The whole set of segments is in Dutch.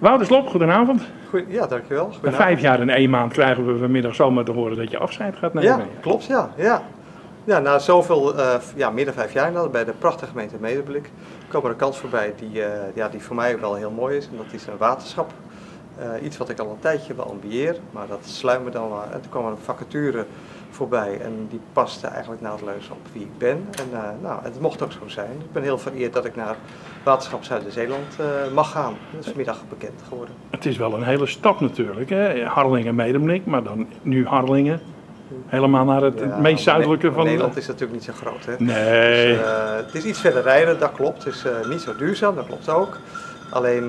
Wouter Slop, goedenavond. Ja, dankjewel. Na 5 jaar en 1 maand krijgen we vanmiddag zomaar te horen dat je afscheid gaat nemen. Ja, klopt, ja. Ja, na zoveel, meer dan 5 jaar nou, bij de prachtige gemeente Medemblik, kwam er een kans voorbij die voor mij wel heel mooi is. En dat is een waterschap. Iets wat ik al een tijdje wel ambieer, maar dat sluimde dan wel. En toen kwam er een vacature voorbij en die paste eigenlijk naadloos op wie ik ben. En het mocht ook zo zijn. Ik ben heel vereerd dat ik naar Waterschap Zuider-Zeeland mag gaan. Dat is vanmiddag bekend geworden. Het is wel een hele stap natuurlijk, hè? Harlingen-Medemblik, maar dan nu Harlingen. Helemaal naar het meest zuidelijke van Nederland is natuurlijk niet zo groot, hè? Nee. Dus, het is iets verder rijden, dat klopt. Het is niet zo duurzaam, dat klopt ook. Alleen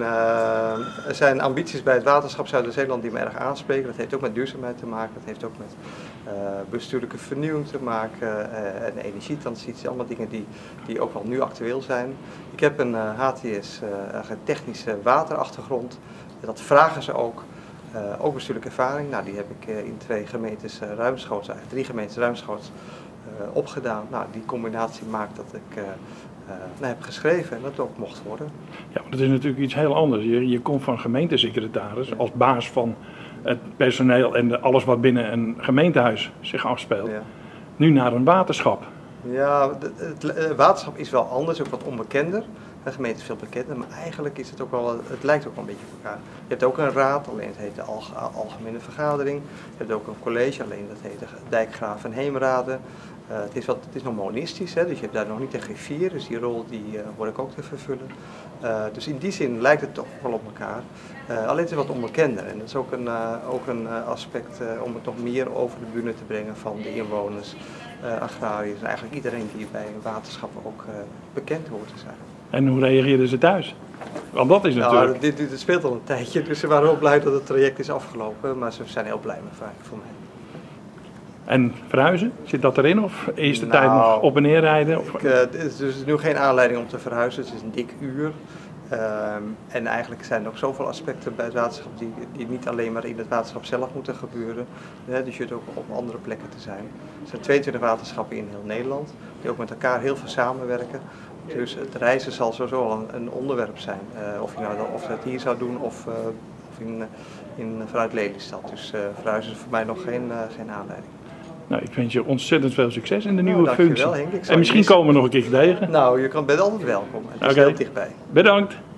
er zijn ambities bij het Waterschap Zuider-Zeeland die me erg aanspreken. Dat heeft ook met duurzaamheid te maken, dat heeft ook met bestuurlijke vernieuwing te maken en energietransitie. Allemaal dingen die ook wel nu actueel zijn. Ik heb een HTS, een technische waterachtergrond. Dat vragen ze ook. Ook bestuurlijke ervaring, nou, die heb ik in 2 gemeentes ruimschoots, eigenlijk 3 gemeentes ruimschoots opgedaan. Nou, die combinatie maakt dat ik heb geschreven en dat ook mocht worden. Ja, maar dat is natuurlijk iets heel anders. Je komt van gemeentesecretaris als baas van het personeel en alles wat binnen een gemeentehuis zich afspeelt. Ja. Nu naar een waterschap. Ja, het waterschap is wel anders, ook wat onbekender. De gemeente is veel bekender, maar eigenlijk is het ook wel, het lijkt ook wel een beetje op elkaar. Je hebt ook een raad, alleen het heet de algemene vergadering. Je hebt ook een college, alleen dat heet de dijkgraaf en heemraden. Het is nog monistisch, hè, dus je hebt daar nog niet een griffier, dus die rol word ik ook te vervullen. Dus in die zin lijkt het toch wel op elkaar. Alleen het is wat onbekender en dat is ook een aspect om het nog meer over de bühne te brengen van de inwoners, agrariërs en eigenlijk iedereen die bij een waterschap ook bekend hoort te zijn. En hoe reageerden ze thuis? Want dat is natuurlijk... Dit speelt al een tijdje, dus ze waren heel blij dat het traject is afgelopen, maar ze zijn heel blij met voor mij. En verhuizen, zit dat erin of is de tijd nog op en neer rijden? Er is dus nu geen aanleiding om te verhuizen, het is een dik uur. En eigenlijk zijn er ook zoveel aspecten bij het waterschap die niet alleen maar in het waterschap zelf moeten gebeuren. Dus je hebt ook op andere plekken te zijn. Er zijn 22 waterschappen in heel Nederland die ook met elkaar heel veel samenwerken. Dus het reizen zal sowieso al een onderwerp zijn. Of je het hier zou doen of vanuit Lelystad. Dus verhuizen is voor mij nog geen aanleiding. Nou, ik wens je ontzettend veel succes in de nieuwe functie. Henk. En misschien komen we nog een keer tegen. Nou, je bent altijd welkom. Het is heel dichtbij. Bedankt.